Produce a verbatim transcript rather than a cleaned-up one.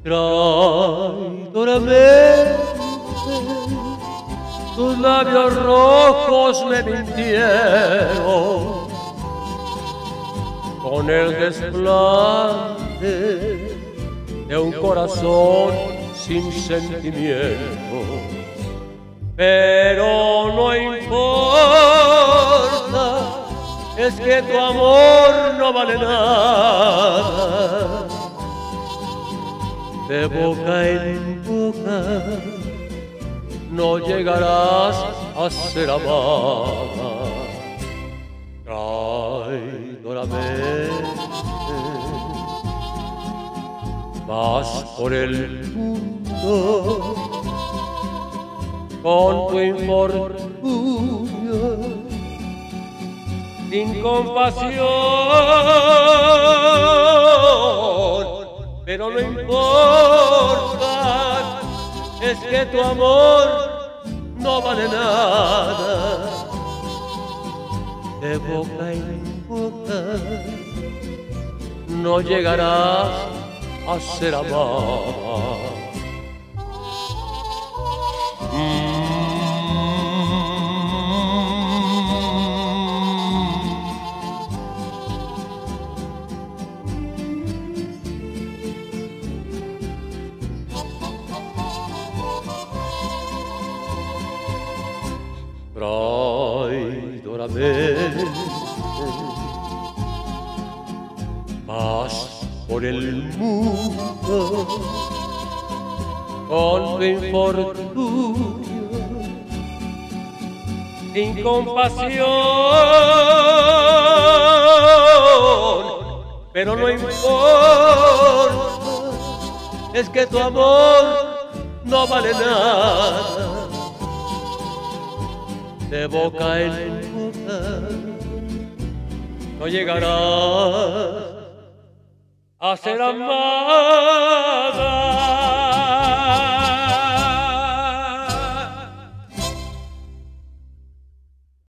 traidoramente. Tus labios rojos me mintieron con el desplante de un corazón sin sentimiento. Pero no importa, es que tu amor no vale nada. De boca en boca no llegarás a ser amada. Traidoramente vas por el mundo con tu infortunio, sin compasión, pero no importa, es que tu amor no vale nada. De boca en boca no llegarás a ser amada. Traidoramente vas por el mundo con tu infortunio, sin compasión, pero no importa, es que tu amor no vale nada. De boca en boca no llegarás a ser amada.